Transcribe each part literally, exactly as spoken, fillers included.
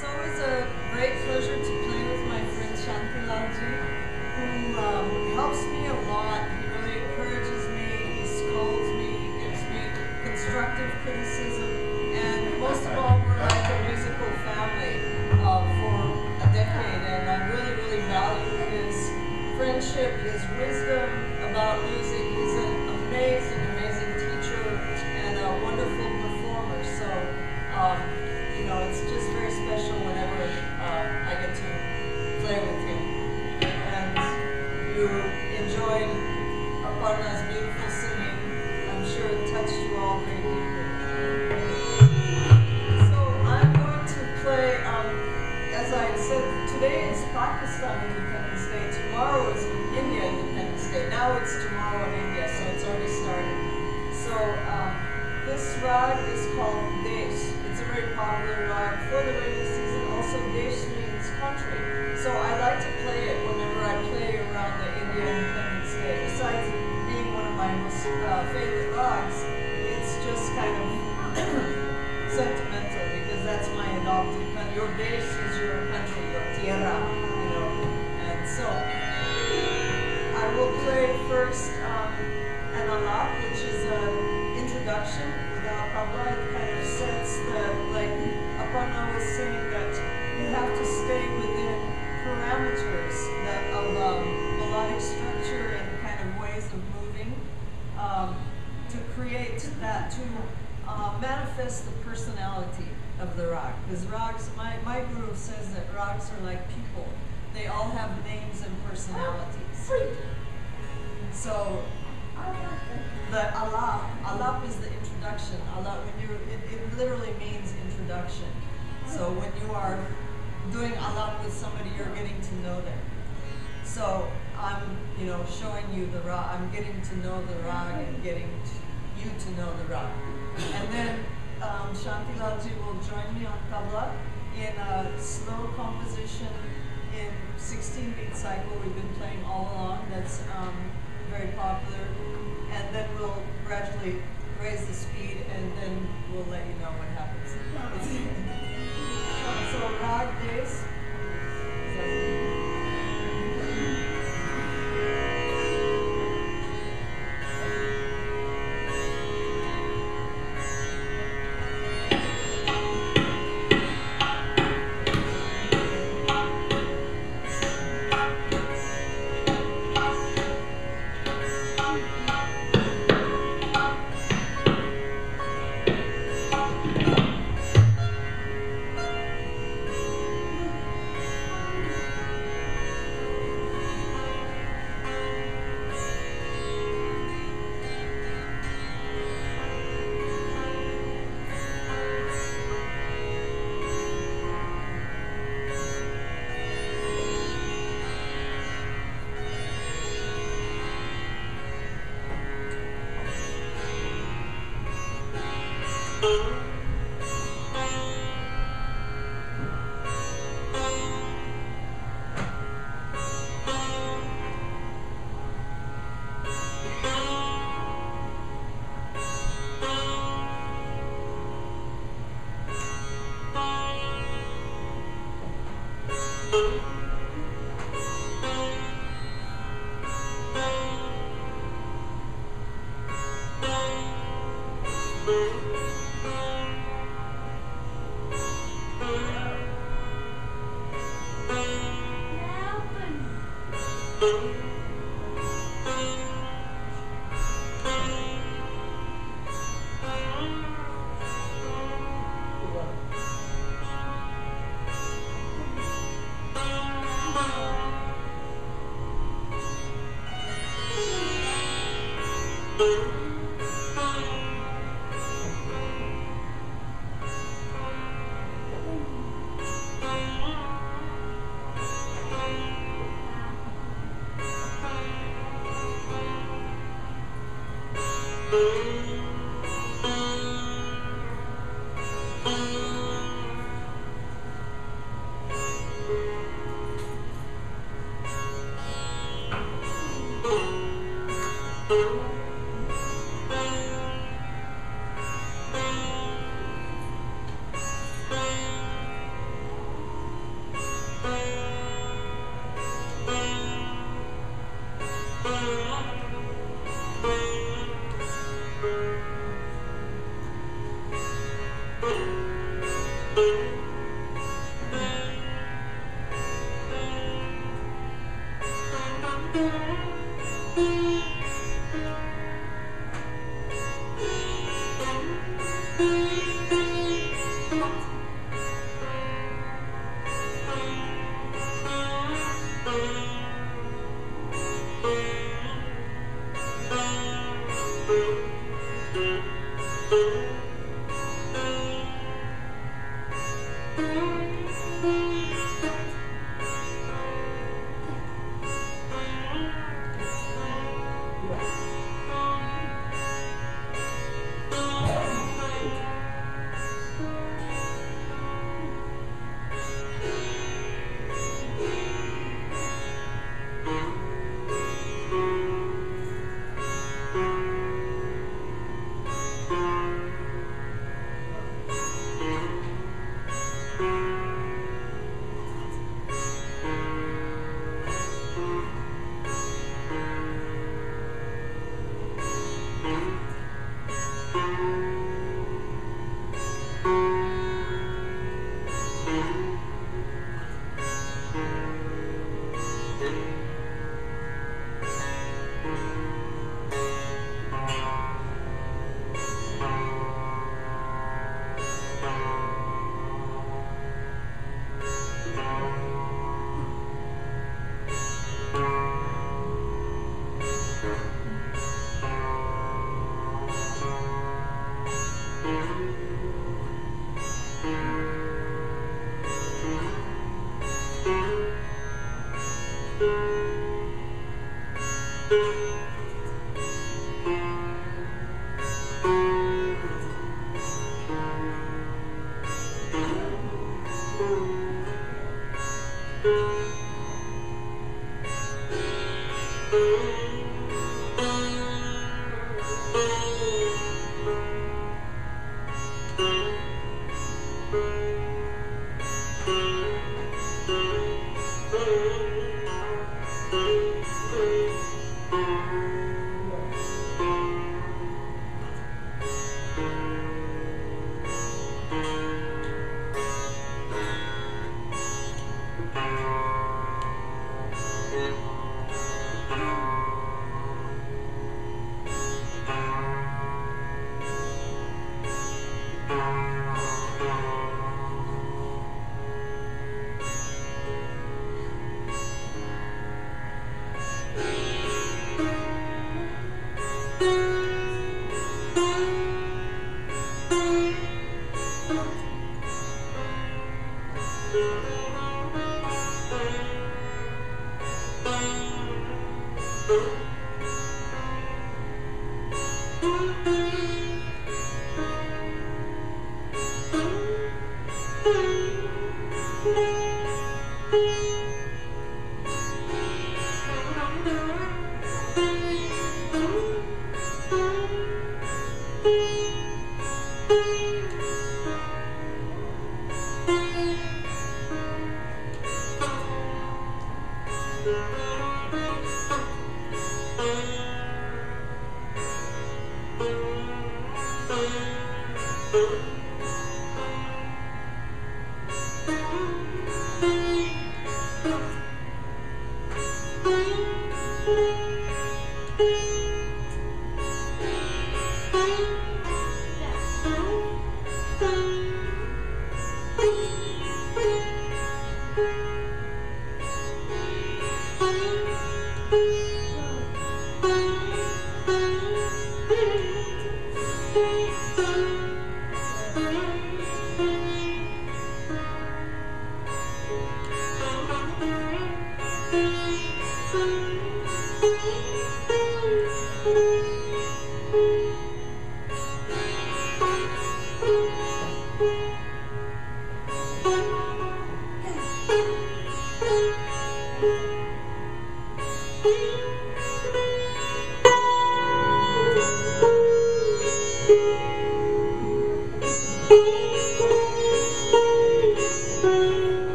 It's always a great pleasure to play with my friend Shantilalji, who um, helps me a lot. He really encourages me, he scolds me, he gives me constructive criticism, and most of all, we're like a musical family uh, for a decade, and I really, really value his friendship, his wisdom about music. He's an amazing, amazing teacher and a wonderful performer. So, um, you know, it's just very special whenever uh, I get to play with him. And you enjoyed Aparna's beautiful singing. I'm sure it touched you all very deeply. So I'm going to play, um, as I said, today is Pakistan Independence Day. Tomorrow is India Independence Day. Now it's tomorrow in India, so it's already started. So um, this raag is called Desh. It's a very popular raag for the rainy season. Also, Desh means country. So I like to play it whenever I play around the India Independence Day. Besides being one of my most uh, favorite raags, it's just kind of sentimental because that's my adopted country. Your Desh is your country, your tierra, you know. And so I will play first um, an Alaap, which is an introduction without tabla. It kind of sets the, like Aparna was saying, that you have to stay within parameters that of um, melodic structure and kind of ways of moving um, to create that, to uh, manifest the personality of the raag. Because rags, my, my guru says that rags are like people. They all have names and personalities. So the Alaap, Alaap is the introduction. Alaap, when you it, it literally means introduction. So when you are doing Alaap with somebody, you're getting to know them. So I'm, you know, showing you the raag. I'm getting to know the raag and getting to, you to know the raag. And then um, Shantilalji will join me on tabla in a slow composition in sixteen beat cycle we've been playing all along. That's um, very popular. And then we'll gradually raise the speed, and then we'll let you know what happens. So Raag Desh.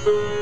Thank you.